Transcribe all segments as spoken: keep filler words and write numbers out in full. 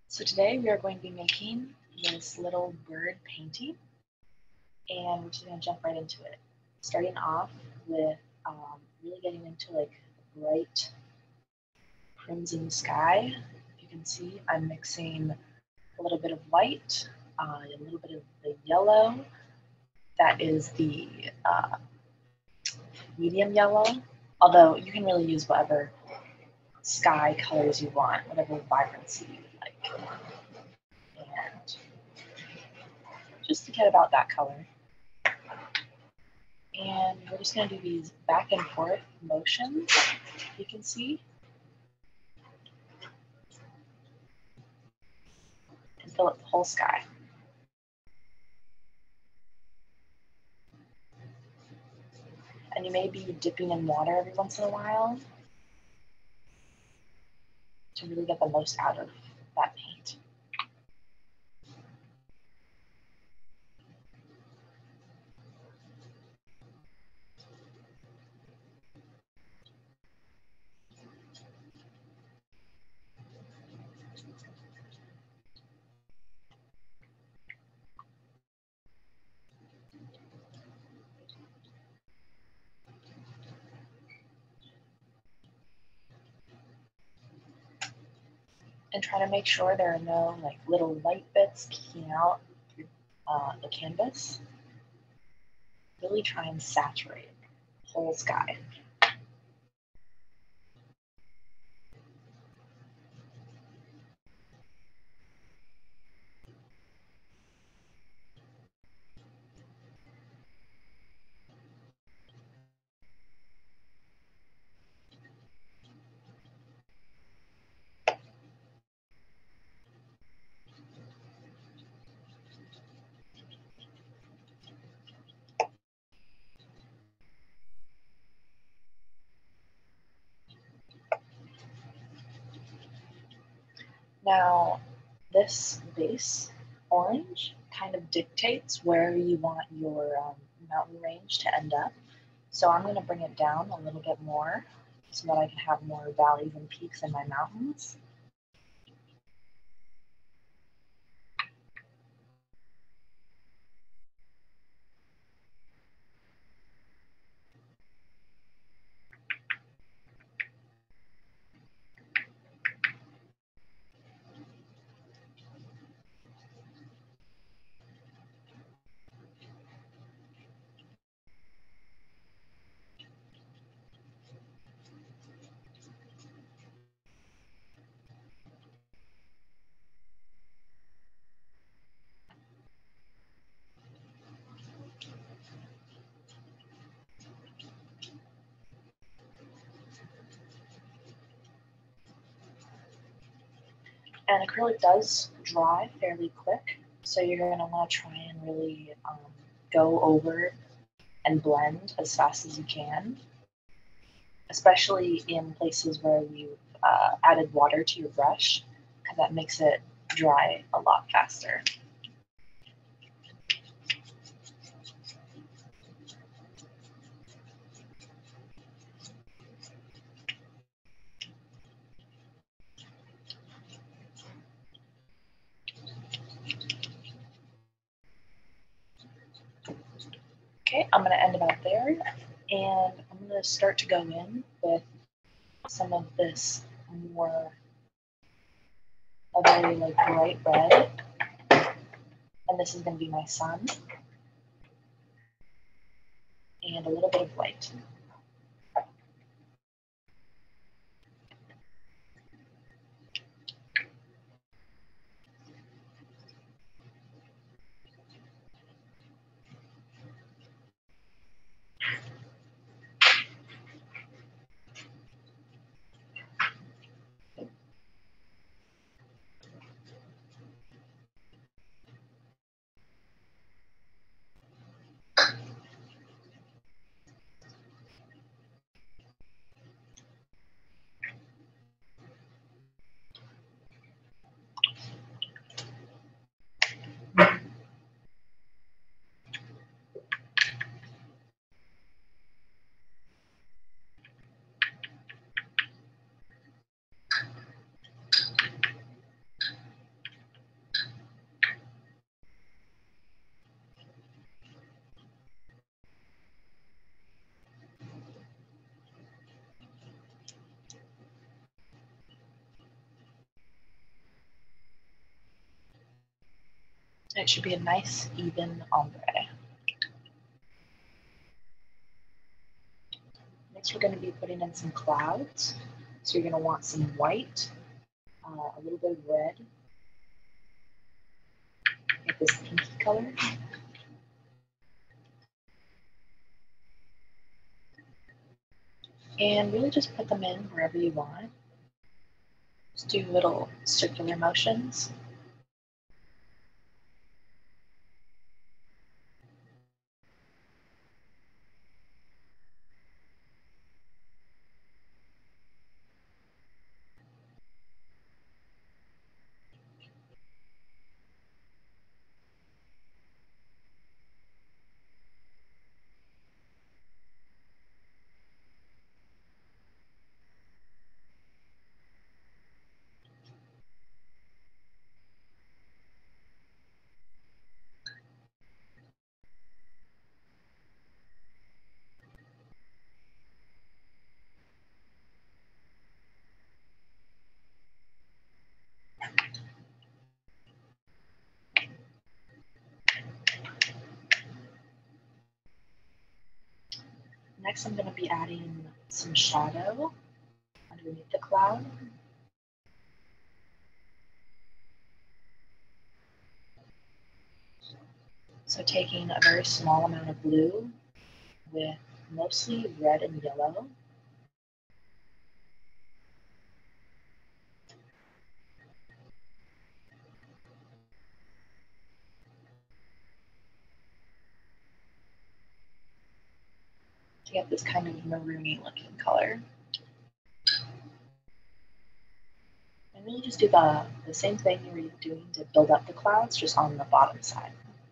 So today we are going to be making this little bird painting, and we're just going to jump right into it. Starting off with um, really getting into like bright crimson sky. You can see I'm mixing a little bit of white, uh, a little bit of the yellow. That is the uh, medium yellow, although you can really use whatever sky colors you want, whatever vibrancy you would like. And just to get about that color. And we're just going to do these back and forth motions, you can see, and fill up the whole sky. And you may be dipping in water every once in a while to really get the most out of that paint. And try to make sure there are no like little light bits peeking out through uh, the canvas. Really try and saturate the whole sky. Now, this base orange kind of dictates where you want your um, mountain range to end up. So I'm going to bring it down a little bit more so that I can have more valleys and peaks in my mountains. And acrylic does dry fairly quick, so you're going to want to try and really um, go over and blend as fast as you can, especially in places where you've uh, added water to your brush, because that makes it dry a lot faster. Okay, I'm going to end about there, and I'm going to start to go in with some of this more a very like bright red, and this is going to be my sun, and a little bit of white. It should be a nice, even ombre. Next, we're going to be putting in some clouds. So you're going to want some white, uh, a little bit of red, get this pinky color. And really just put them in wherever you want. Just do little circular motions. Next, I'm going to be adding some shadow underneath the cloud. So taking a very small amount of blue with mostly red and yellow. To get this kind of maroony looking color. And really just do the, the same thing you were doing to build up the clouds, just on the bottom side.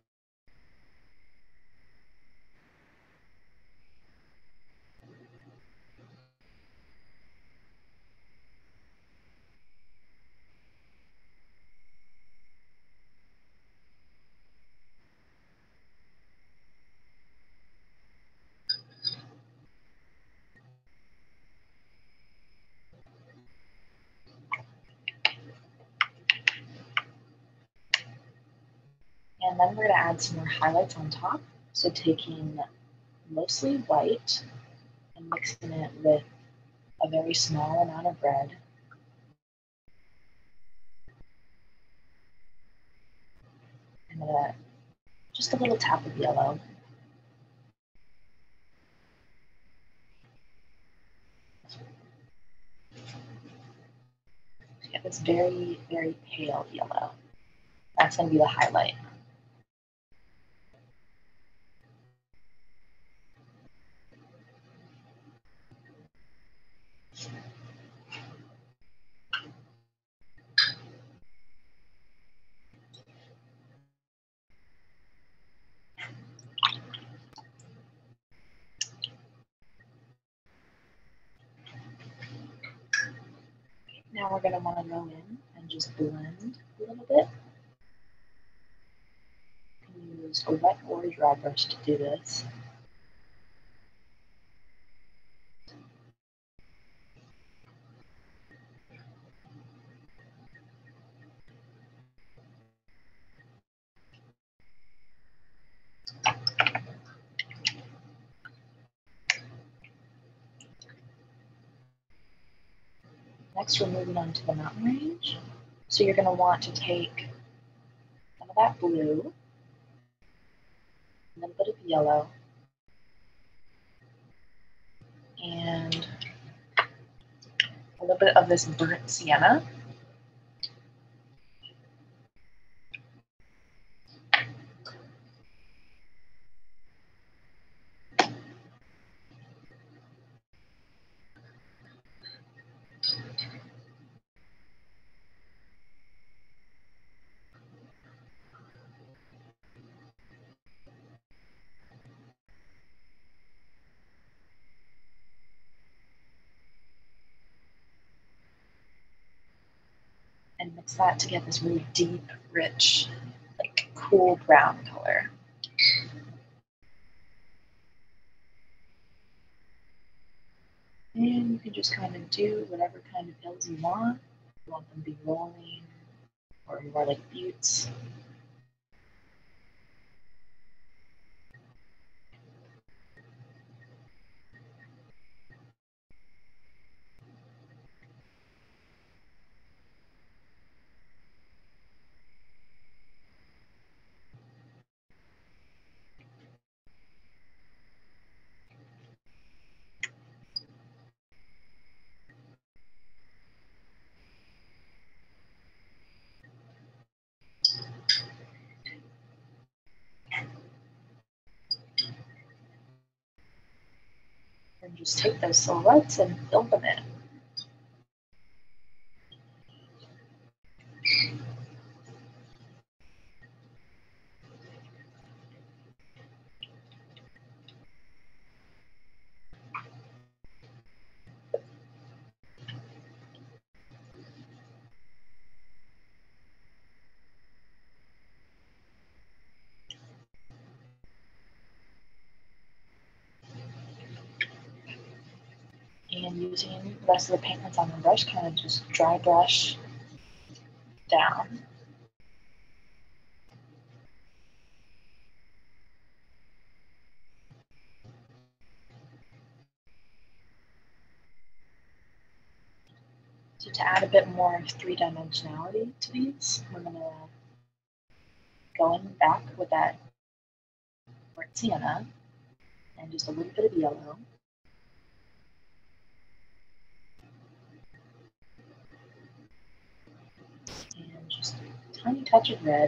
And then we're going to add some more highlights on top. So taking mostly white and mixing it with a very small amount of red. And uh, just a little tap of yellow. To get this very, very pale yellow. That's going to be the highlight. Now we're going to want to go in and just blend a little bit. Use a wet or a dry brush to do this. Next, we're moving on to the mountain range. So you're going to want to take some of that blue, a little bit of yellow, and a little bit of this burnt sienna. And mix that to get this really deep, rich, like cool brown color. And you can just kind of do whatever kind of hills you want. You want them to be rolling or more like buttes. And just take those silhouettes and fill them in. And using the rest of the paint that's on the brush, kind of just dry brush down. So to add a bit more three-dimensionality to these, we're going to go in back with that burnt sienna and just a little bit of yellow. And just a tiny touch of red.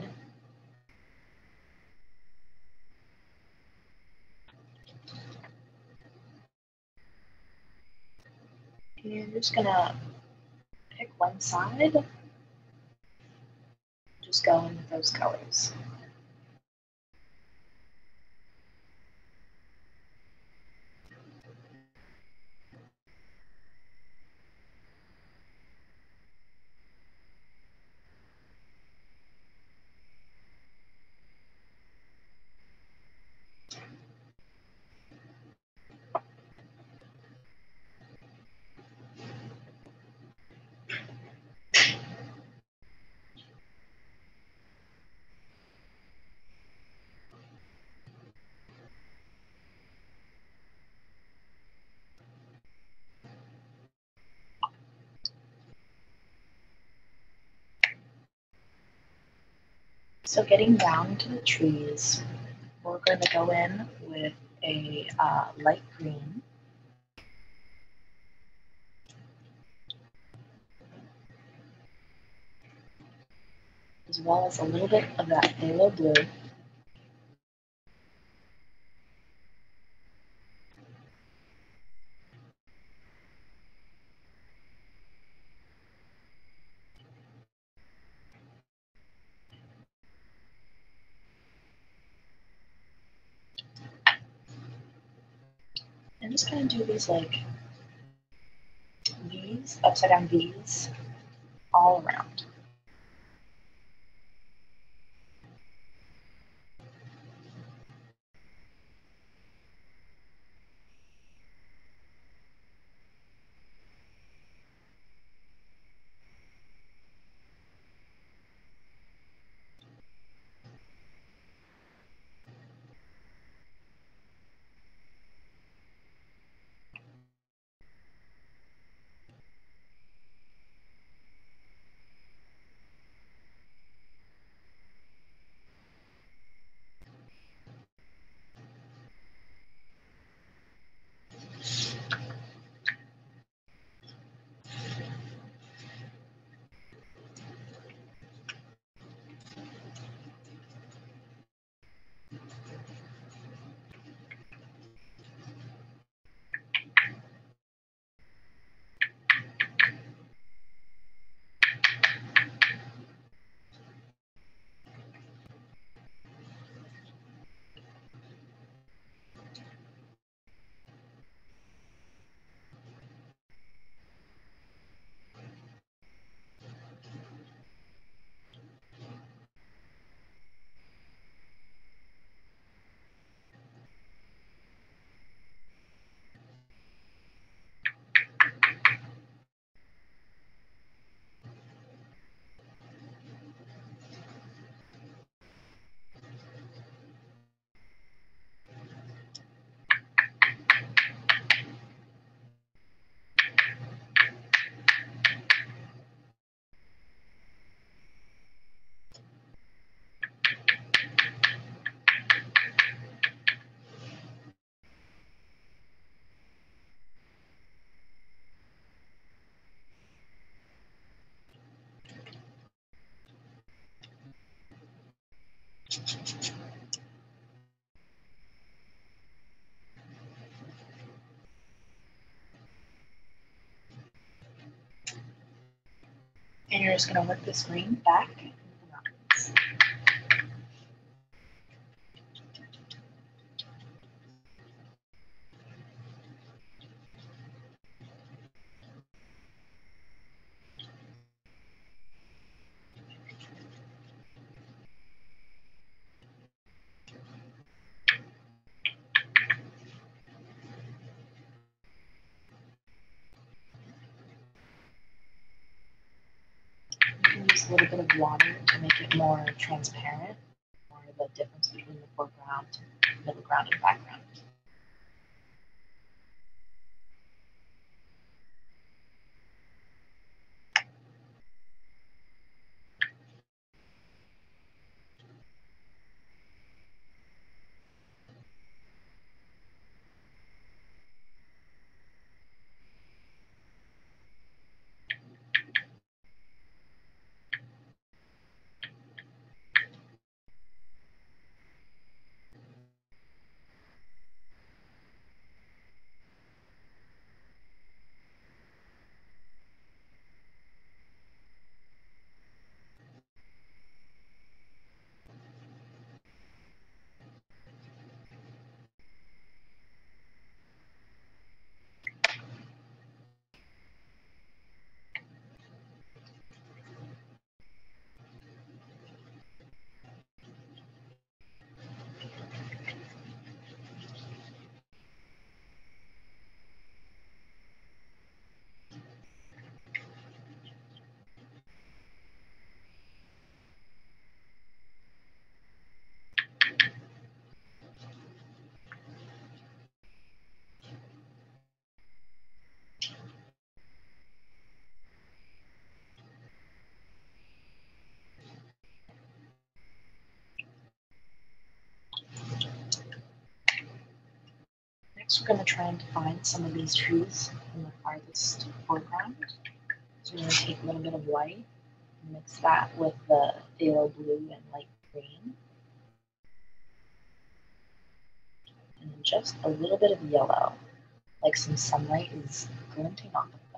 And you're just going to pick one side, just go in with those colors. So getting down to the trees, we're going to go in with a uh, light green. As well as a little bit of that phthalo blue. And just kind of do these like V's, upside down V's, all around. just going to work this green back into the mountains. Use a little bit of water to make it more transparent, more the difference between the foreground, middle ground, and background. Next, we're going to try and define some of these trees in the farthest foreground. So we're going to take a little bit of white and mix that with the phthalo blue and light green. And then just a little bit of yellow, like some sunlight is glinting off of them.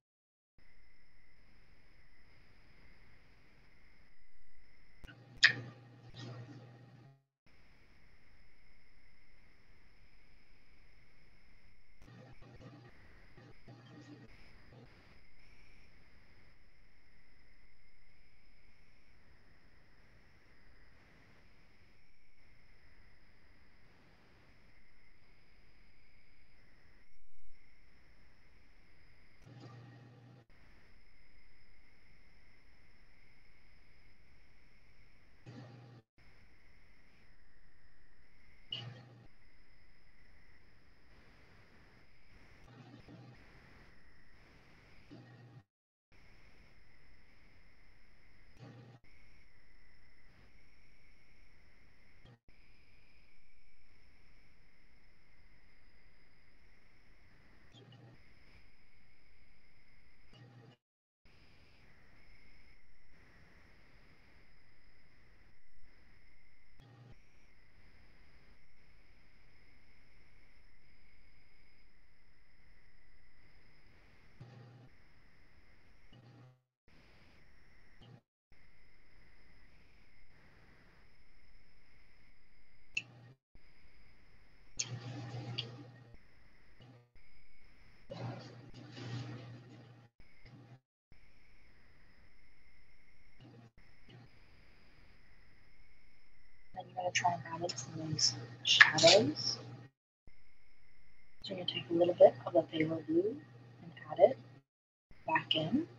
Then you're going to try and add in some of those shadows. So you're going to take a little bit of the phthalo blue and add it back in.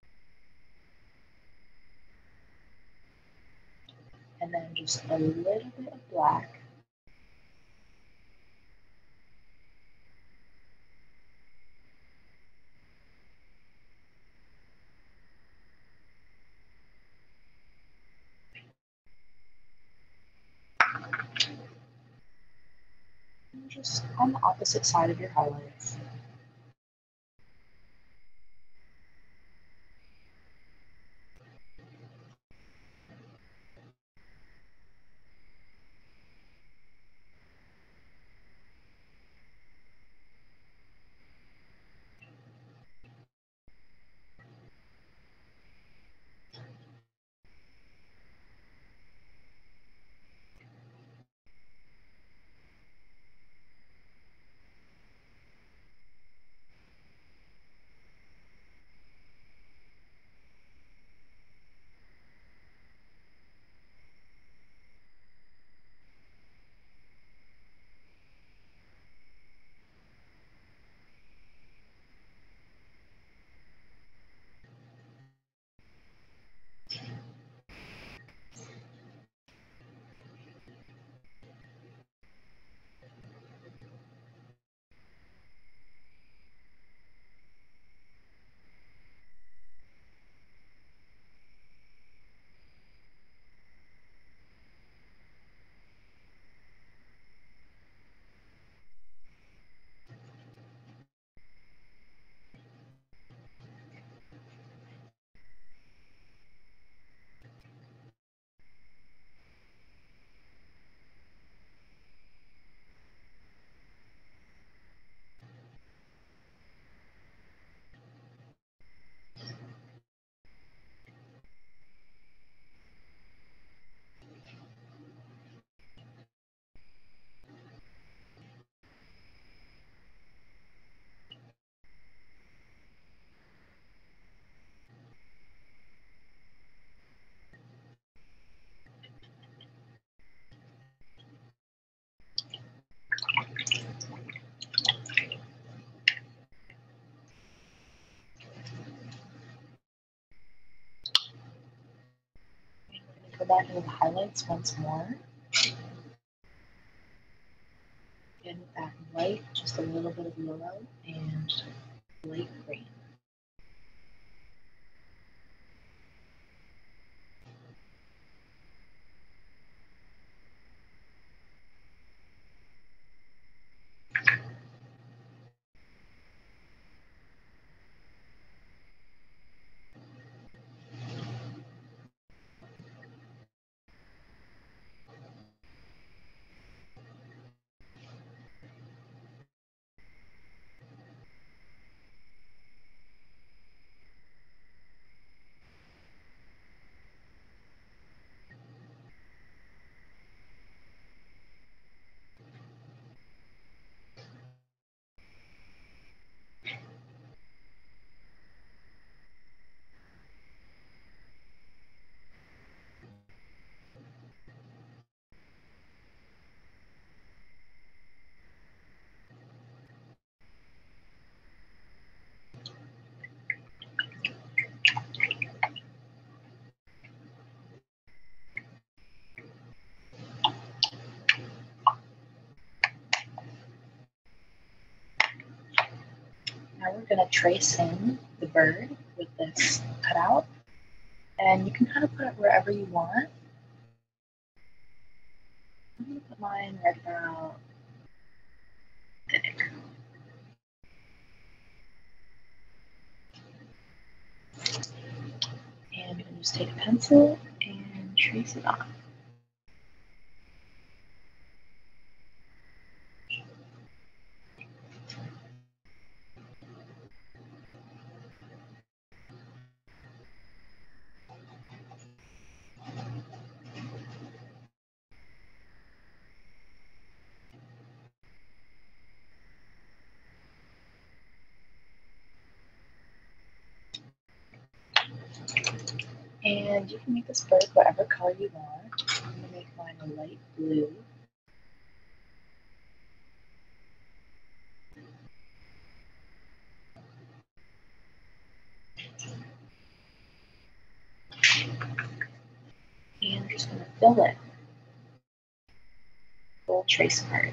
And then just a little bit of black. And just on the opposite side of your highlights. put that into the highlights once more. Again, with that white, just a little bit of yellow and light green. Now we're going to trace in the bird with this cutout, and you can kind of put it wherever you want. I'm going to put mine right about there. And you can just take a pencil and trace it on. And you can make this bird whatever color you want. I'm going to make mine a light blue. And I'm just going to fill it. Full trace part.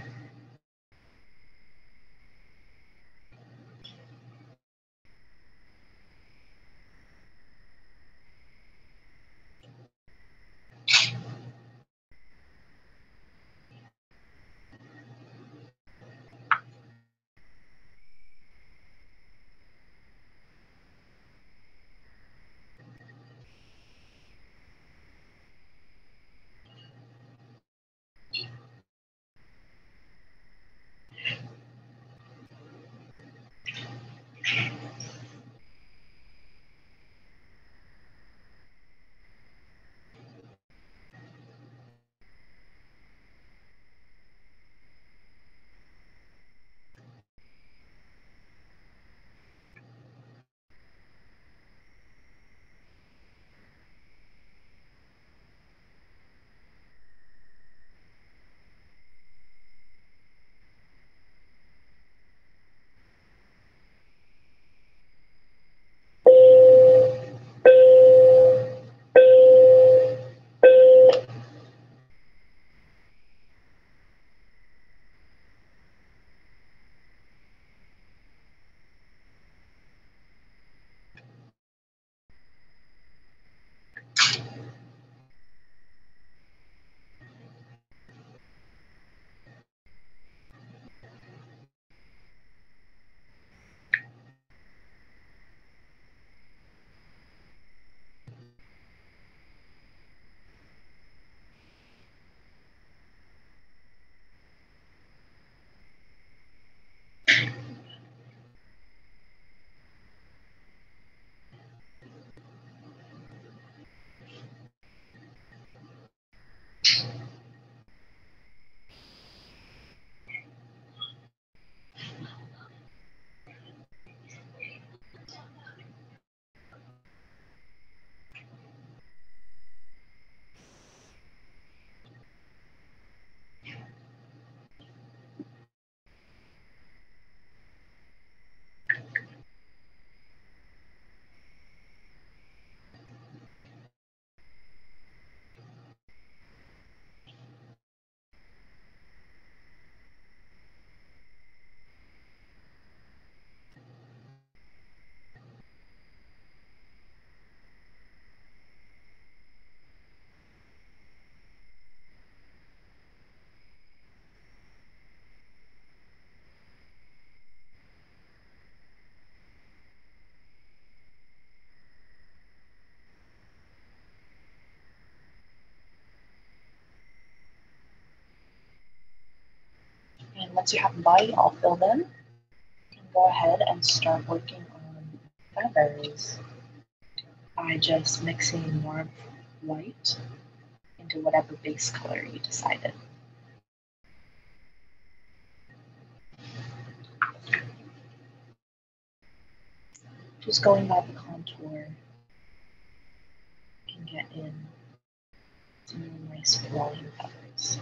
once you have the body all filled in, you can go ahead and start working on feathers by just mixing more of white into whatever base color you decided. Just going by the contour, you can get in some really nice flowing feathers.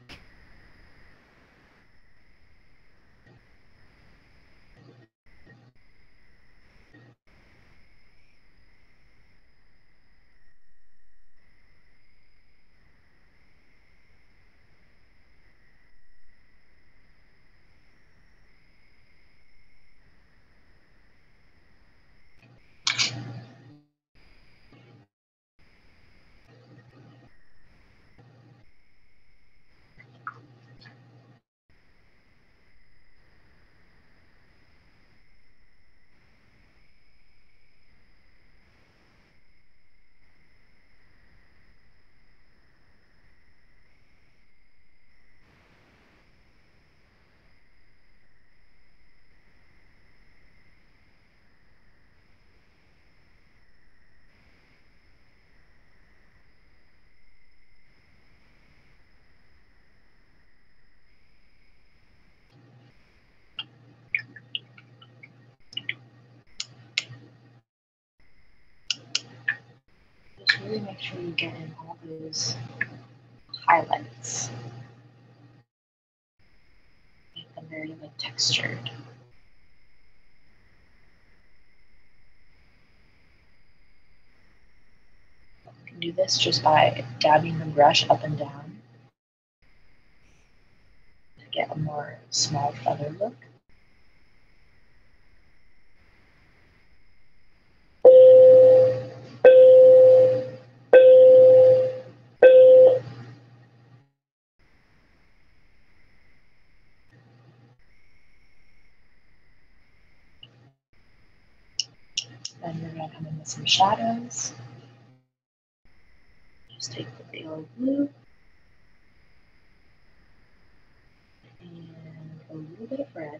Just really make sure you get in all those highlights. Make them very like textured. You can do this just by dabbing the brush up and down to get a more small feather look. Then we're going to come in with some shadows. Just take the Phthalo blue and a little bit of red.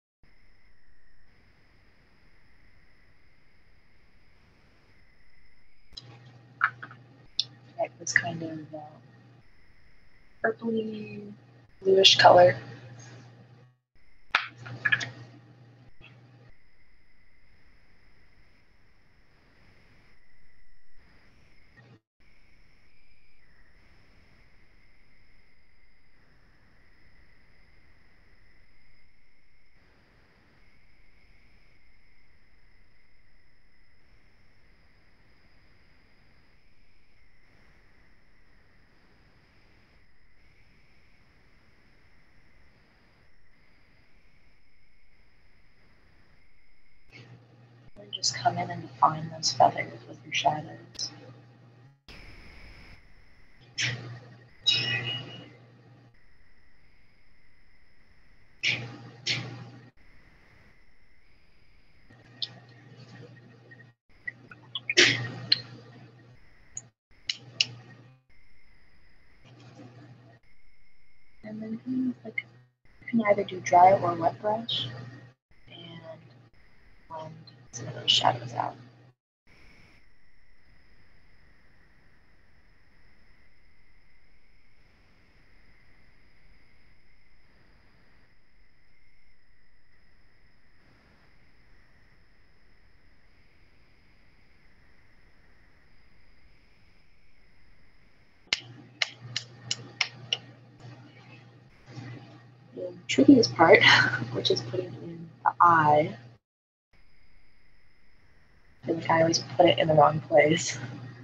Get this kind of um, purpley, bluish color. And just come in and define those feathers with your shadows. And then like, you can either do dry or wet brush and blend some of those shadows out. The trickiest part, which is putting in the eye. I feel like I always put it in the wrong place.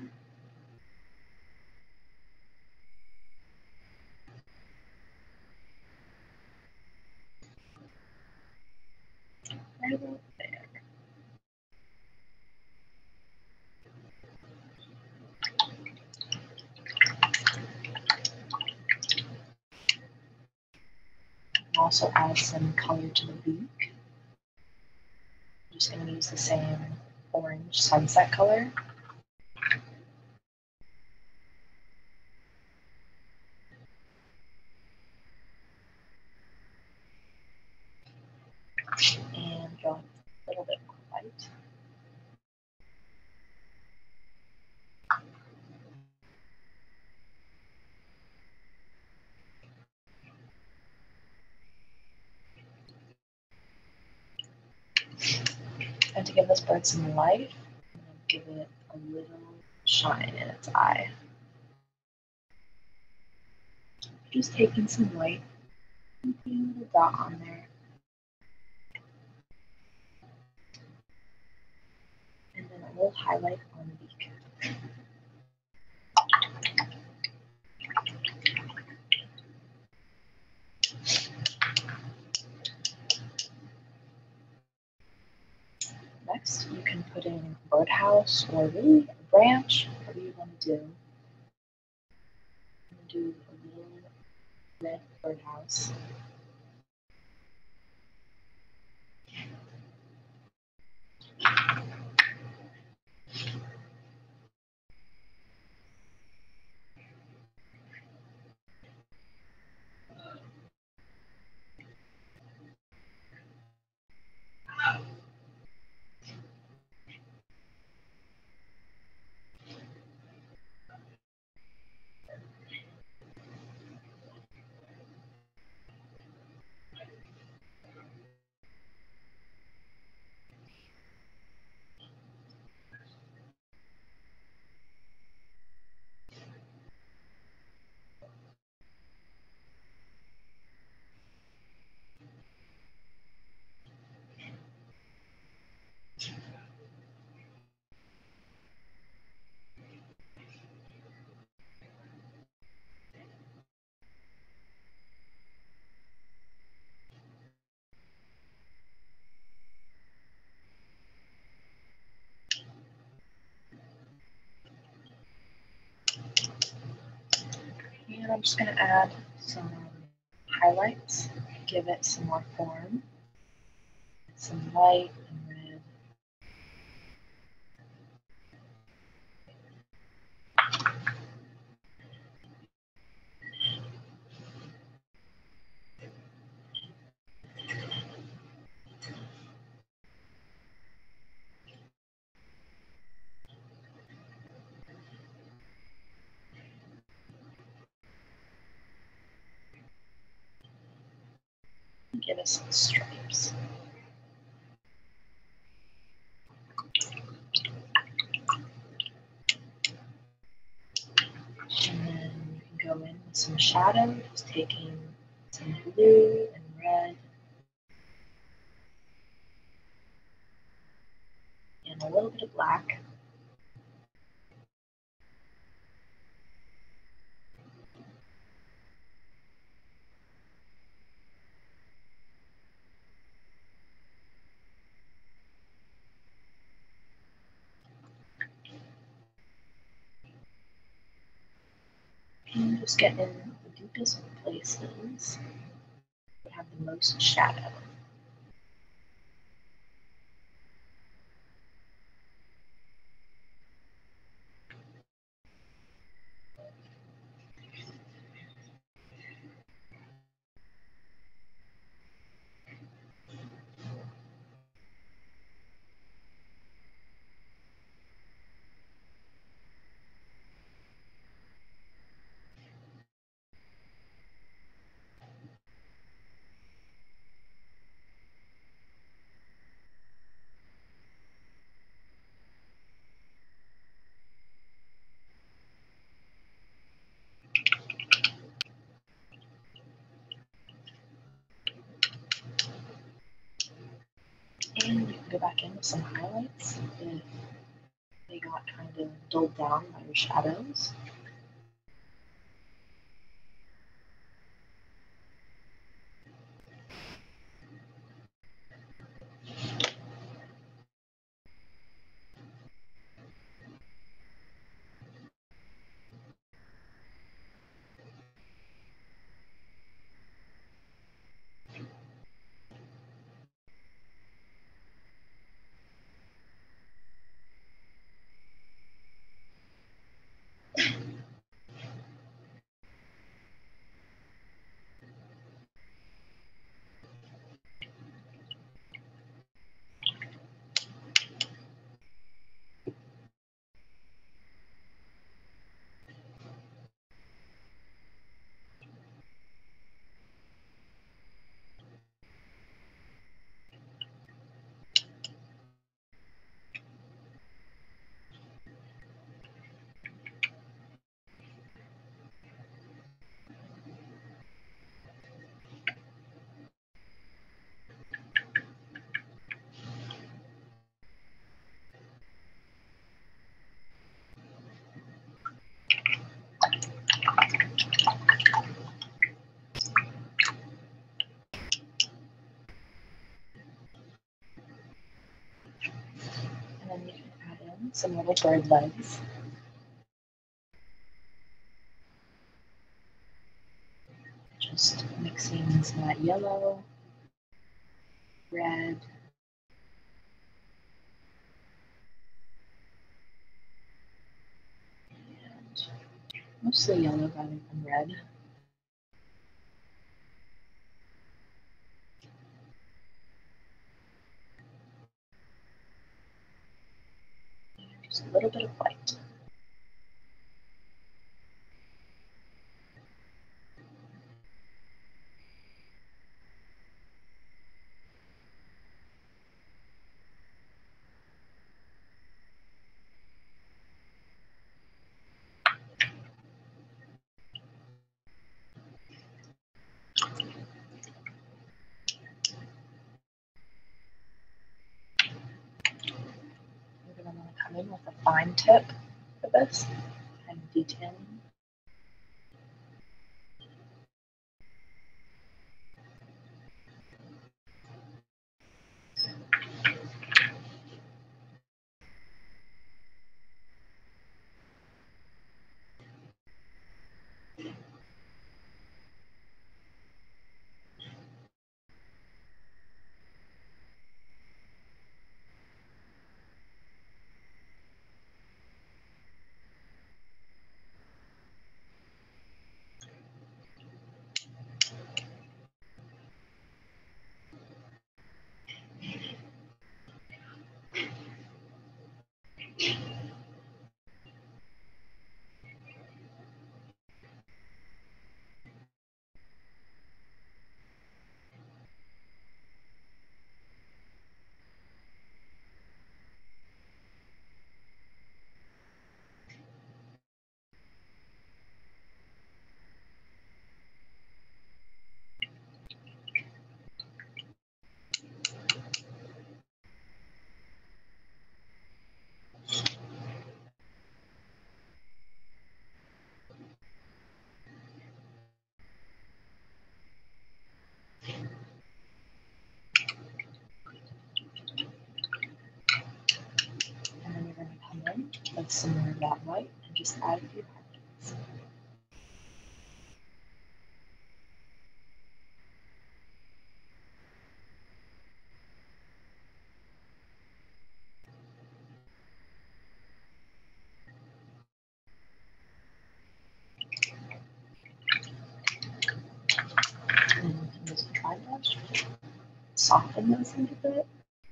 Right about there. Also add some color to the beak. I'm just going to use the same orange sunset color. And to give this bird some life, I'm going to give it a little shine in its eye. Just taking some white and putting a little dot on there. And then a little highlight on the beak. Next, you can put in a birdhouse or really a branch, whatever you want to do. I'm going to do a little red birdhouse. And I'm just going to add some highlights, give it some more form, some white and red. Give it some stripes. And then you can go in with some shadow, just taking some blue and red and a little bit of black. And just get in the deepest places that have the most shadow. And you can go back in with some highlights if they got kind of dulled down by your shadows. some little bird legs. Just mixing some of that yellow, red, and mostly yellow rather than red. Just a little bit of white. We're going to want to come in with a fine tip for this and detailing. And then you're going to come in with some more of that white and just add a few highlights. And then you can use a dry brush, soften those a little bit.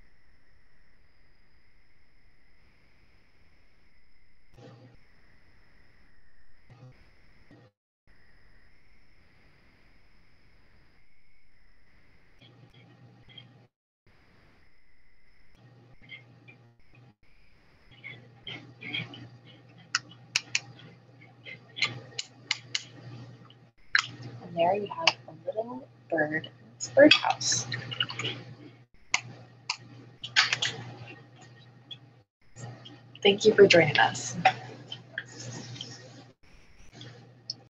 And there you have a little bird in its birdhouse. Thank you for joining us.